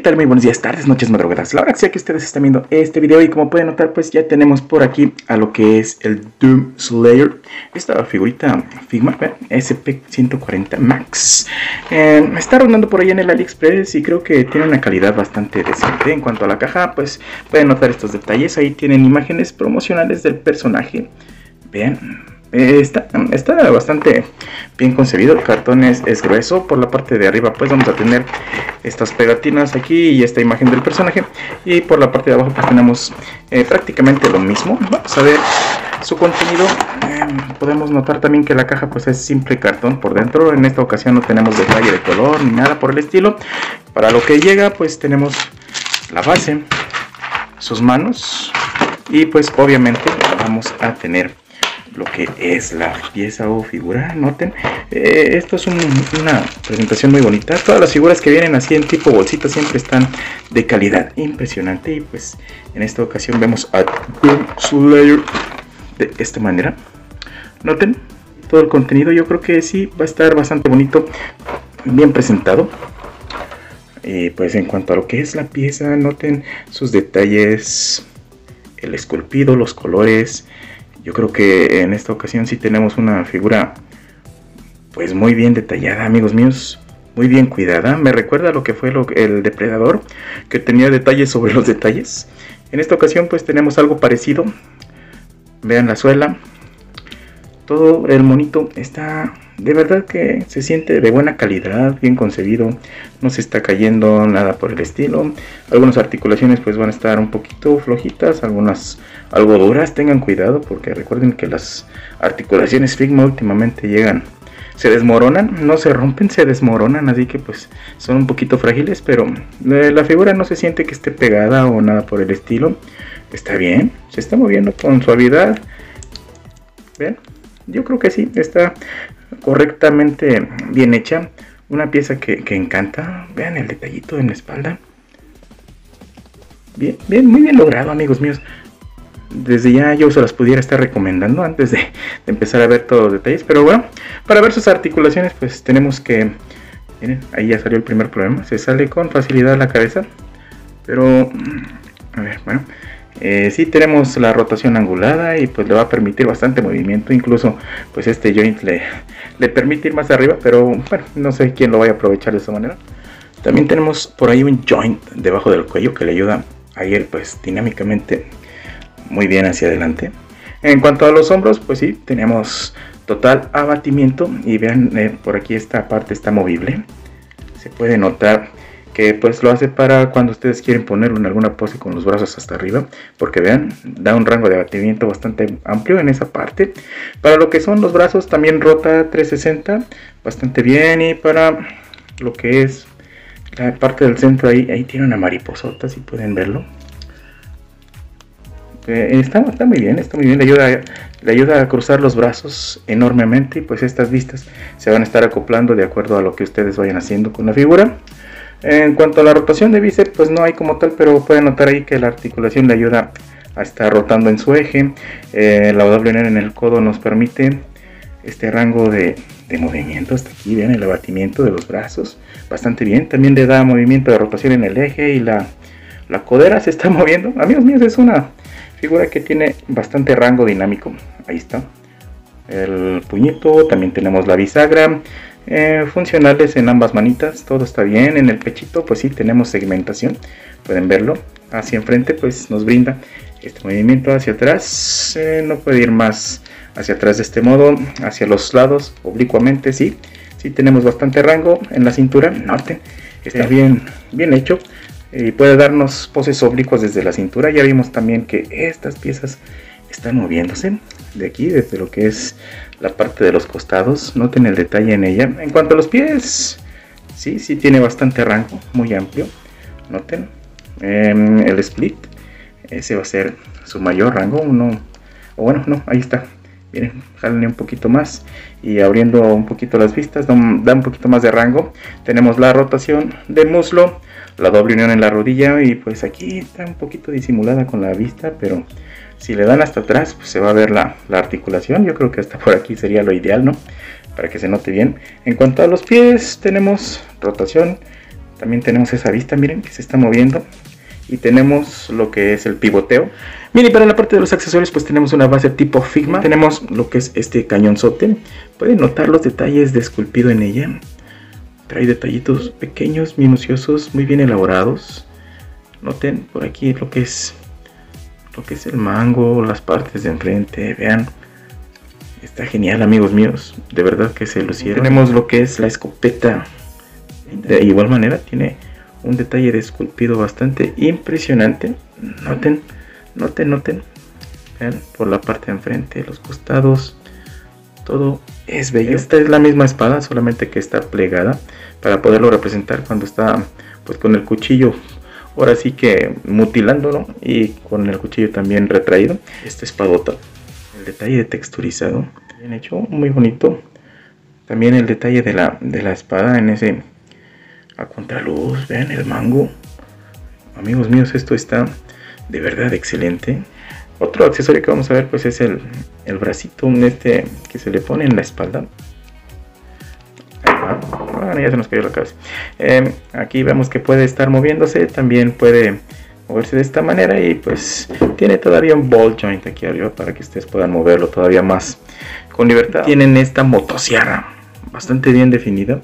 tal? Muy buenos días, tardes, noches, madrugadas. La hora que sea que ustedes están viendo este video, y como pueden notar, pues ya tenemos por aquí a lo que es el Doom Slayer. Esta figurita Figma SP140 Max está rondando por ahí en el AliExpress y creo que tiene una calidad bastante decente. En cuanto a la caja, pues pueden notar estos detalles. Ahí tienen imágenes promocionales del personaje. Vean. Está bastante bien concebido. El cartón es grueso. Por la parte de arriba pues vamos a tener estas pegatinas aquí y esta imagen del personaje, y por la parte de abajo pues tenemos prácticamente lo mismo. Vamos a ver su contenido. Podemos notar también que la caja pues es simple cartón por dentro. En esta ocasión no tenemos detalle de color ni nada por el estilo. Para lo que llega pues tenemos la base, sus manos, y pues obviamente vamos a tener lo que es la pieza o figura. Noten, esto es una presentación muy bonita. Todas las figuras que vienen así en tipo bolsita siempre están de calidad impresionante, y pues en esta ocasión vemos a Doom Slayer de esta manera. Noten todo el contenido. Yo creo que sí va a estar bastante bonito, bien presentado. Y pues en cuanto a lo que es la pieza, noten sus detalles, el esculpido, los colores. Yo creo que en esta ocasión sí tenemos una figura pues muy bien detallada, amigos míos, muy bien cuidada. Me recuerda a lo que fue el Depredador, que tenía detalles sobre los detalles. En esta ocasión pues tenemos algo parecido. Vean la suela, todo el monito está de verdad que se siente de buena calidad, bien concebido, no se está cayendo nada por el estilo. Algunas articulaciones pues van a estar un poquito flojitas, algunas algo duras. Tengan cuidado porque recuerden que las articulaciones Figma últimamente se desmoronan, no se rompen, se desmoronan, así que pues son un poquito frágiles, pero la figura no se siente que esté pegada o nada por el estilo. Está bien, se está moviendo con suavidad. Vean, yo creo que sí, está correctamente bien hecha. Una pieza que encanta. Vean el detallito en la espalda. Bien, muy bien logrado, amigos míos. Desde ya yo se las pudiera estar recomendando antes de empezar a ver todos los detalles. Pero bueno, para ver sus articulaciones pues tenemos que... Miren, ahí ya salió el primer problema. Se sale con facilidad la cabeza. Pero... a ver, bueno... sí tenemos la rotación angulada y pues le va a permitir bastante movimiento. Incluso pues este joint le permite ir más arriba, pero bueno, no sé quién lo vaya a aprovechar de esa manera. También tenemos por ahí un joint debajo del cuello que le ayuda a ir pues dinámicamente muy bien hacia adelante. En cuanto a los hombros, pues sí, tenemos total abatimiento, y vean, por aquí esta parte está movible. Se puede notar que pues lo hace para cuando ustedes quieren ponerlo en alguna pose con los brazos hasta arriba, porque vean, da un rango de abatimiento bastante amplio en esa parte. Para lo que son los brazos también rota 360 bastante bien, y para lo que es la parte del centro ahí tiene una mariposota, si pueden verlo. Está muy bien, le ayuda a cruzar los brazos enormemente, y pues estas vistas se van a estar acoplando de acuerdo a lo que ustedes vayan haciendo con la figura. En cuanto a la rotación de bíceps, pues no hay como tal, pero pueden notar ahí que la articulación le ayuda a estar rotando en su eje. La WN en el codo nos permite este rango de movimiento hasta aquí. Vean el abatimiento de los brazos, bastante bien. También le da movimiento de rotación en el eje, y la codera se está moviendo. Amigos míos, es una figura que tiene bastante rango dinámico. Ahí está el puñito, también tenemos la bisagra. Funcionales en ambas manitas, todo está bien. En el pechito pues sí tenemos segmentación, pueden verlo. Hacia enfrente pues nos brinda este movimiento. Hacia atrás no puede ir más hacia atrás de este modo. Hacia los lados oblicuamente sí tenemos bastante rango. En la cintura, noten, está bien hecho, y puede darnos poses oblicuas desde la cintura. Ya vimos también que estas piezas están moviéndose de aquí, desde lo que es la parte de los costados. Noten el detalle en ella. En cuanto a los pies, sí tiene bastante rango, muy amplio. Noten el split, ese va a ser su mayor rango. Ahí está. Miren, jalen un poquito más y abriendo un poquito las vistas, da un poquito más de rango. Tenemos la rotación del muslo, la doble unión en la rodilla, y pues aquí está un poquito disimulada con la vista, pero si le dan hasta atrás pues se va a ver la articulación. Yo creo que hasta por aquí sería lo ideal, ¿no? Para que se note bien. En cuanto a los pies, tenemos rotación También tenemos esa vista, miren, que se está moviendo. Y tenemos lo que es el pivoteo. Miren, para la parte de los accesorios pues tenemos una base tipo Figma. Tenemos lo que es este cañonzote. Pueden notar los detalles de esculpido en ella. Trae detallitos pequeños, minuciosos, muy bien elaborados. Noten por aquí lo que es el mango, las partes de enfrente. Vean, está genial, amigos míos. De verdad que se lucieron. Tenemos lo que es la escopeta. De igual manera tiene un detalle de esculpido bastante impresionante. Noten. Vean, por la parte de enfrente, los costados, todo es bello. Esta es la misma espada, solamente que está plegada para poderlo representar cuando está pues con el cuchillo, ahora sí que mutilándolo, y con el cuchillo también retraído. Esta espadota, el detalle de texturizado, bien hecho, muy bonito. También el detalle de la espada en ese a contraluz. Vean el mango, amigos míos, esto está de verdad excelente. Otro accesorio que vamos a ver pues es el bracito que se le pone en la espalda. Ahí va. Bueno, ya se nos cayó la cabeza. Aquí vemos que puede estar moviéndose, también puede moverse de esta manera, y pues tiene todavía un ball joint aquí arriba para que ustedes puedan moverlo todavía más con libertad. Tienen esta motosierra bastante bien definida,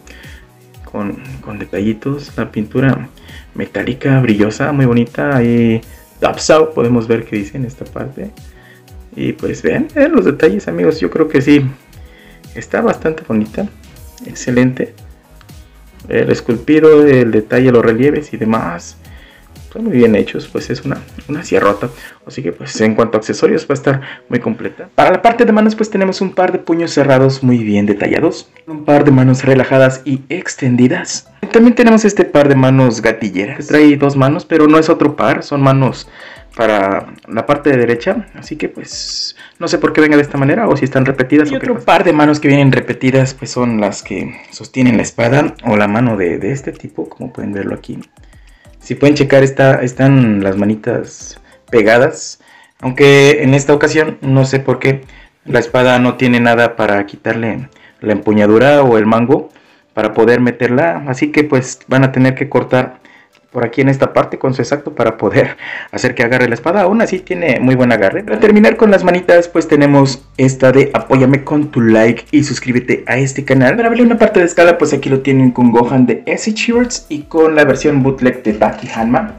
con detallitos, la pintura metálica brillosa, muy bonita. Ahí Dapsaw, podemos ver que dice en esta parte. Y pues vean los detalles, amigos, yo creo que sí está bastante bonita, excelente. El esculpido, el detalle, los relieves y demás son muy bien hechos, pues es una sierrota. Así que pues en cuanto a accesorios va a estar muy completa. Para la parte de manos pues tenemos un par de puños cerrados muy bien detallados, un par de manos relajadas y extendidas. También tenemos este par de manos gatilleras, que trae dos manos, pero no es otro par, son manos para la parte de derecha, así que pues no sé por qué venga de esta manera o si están repetidas. Y otro par de manos que vienen repetidas pues son las que sostienen la espada, o la mano de este tipo, como pueden verlo aquí. Si pueden checar, están las manitas pegadas, aunque en esta ocasión no sé por qué la espada no tiene nada para quitarle la empuñadura o el mango para poder meterla, así que pues van a tener que cortar por aquí en esta parte con su exacto para poder hacer que agarre la espada. Aún así tiene muy buen agarre. Para terminar con las manitas pues tenemos esta de apóyame con tu like y suscríbete a este canal. Para verle una parte de escala pues aquí lo tienen con Gohan de SH Words y con la versión bootleg de Baki Hanma.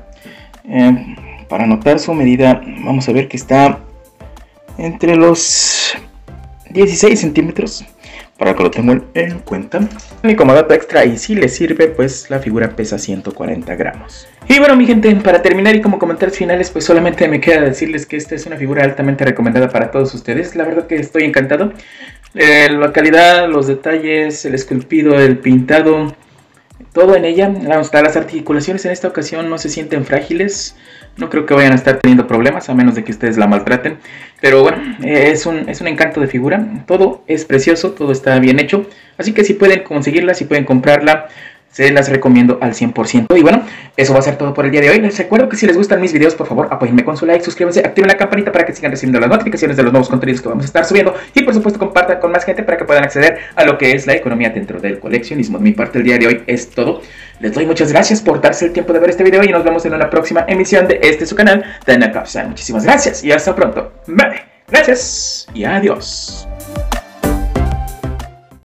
Para notar su medida vamos a ver que está entre los 16 centímetros. Para que lo tengan en cuenta. Y como dato extra, y si les sirve, pues la figura pesa 140 gramos. Y bueno, mi gente, para terminar y como comentarios finales, pues solamente me queda decirles que esta es una figura altamente recomendada para todos ustedes. La verdad que estoy encantado. La calidad, los detalles, el esculpido, el pintado, todo en ella. Hasta las articulaciones en esta ocasión no se sienten frágiles. No creo que vayan a estar teniendo problemas, a menos de que ustedes la maltraten. Pero bueno, es un encanto de figura. Todo es precioso, todo está bien hecho. Así que si pueden conseguirla, si pueden comprarla, se las recomiendo al 100%. Y bueno, eso va a ser todo por el día de hoy. Les recuerdo que si les gustan mis videos, por favor, apóyenme con su like, suscríbanse, activen la campanita para que sigan recibiendo las notificaciones de los nuevos contenidos que vamos a estar subiendo. Y por supuesto, compartan con más gente para que puedan acceder a lo que es la economía dentro del coleccionismo. De mi parte, el día de hoy es todo. Les doy muchas gracias por darse el tiempo de ver este video y nos vemos en una próxima emisión de su canal, Tanaka San. Muchísimas gracias y hasta pronto. Vale, gracias y adiós.